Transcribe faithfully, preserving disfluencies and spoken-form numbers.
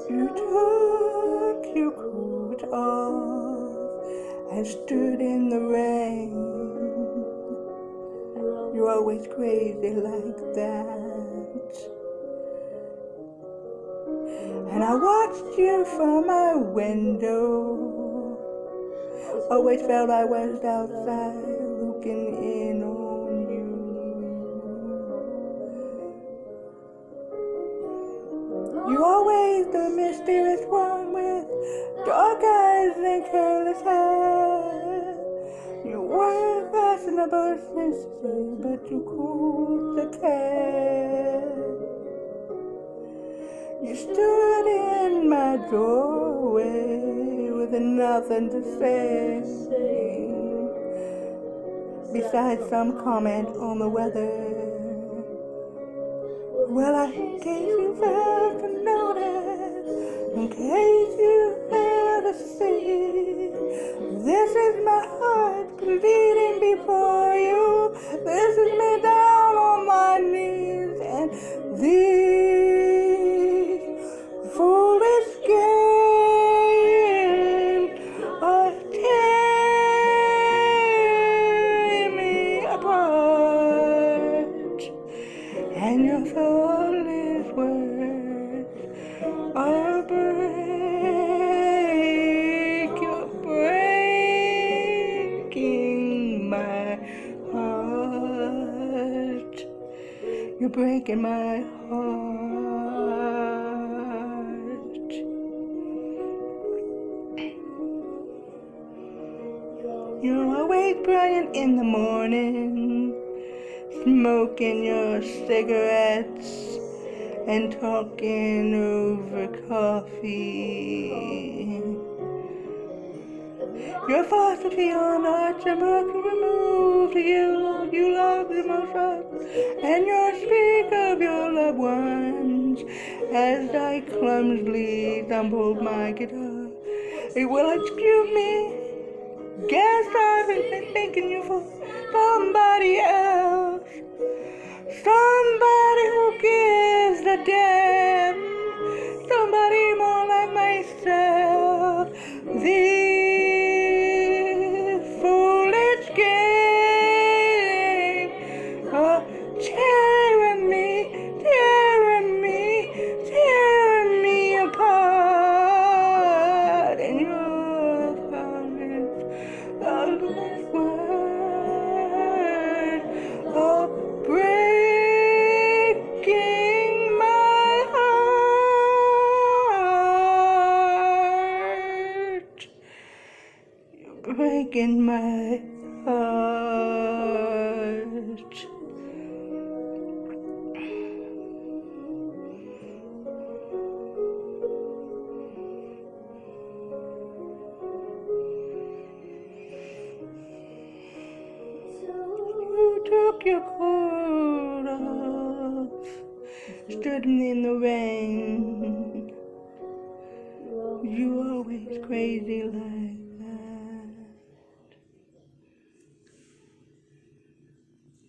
You took your coat off and stood in the rain. You're always crazy like that. And I watched you from my window. Always felt I was outside looking in on you. You always the mysterious one with dark eyes and careless hair. You were fashionable, sensitive, but you cooled the care. You stood in my doorway with nothing to say, besides some comment on the weather. Well, I gave you failed to notice, in case you failed to see. This is my heart bleeding before you. This is me down on my knees, and these foolish games are tearing me apart, and your thoughtless words are break, you're breaking my heart. You're breaking my heart. You're always brilliant in the morning, smoking your cigarettes and talking over coffee. Your philosophy on arts and books removed you. You love the most art, and you speak of your loved ones as I clumsily stumbled my guitar. Hey, well, excuse me, guess I've been thinking you for somebody else, somebody who gives a damn, somebody more like myself. These foolish games are tearing me, tearing me, tearing me apart, and your comments are those words are breaking my heart. You're breaking my heart. You took your coat off, stood in the rain. You always crazy like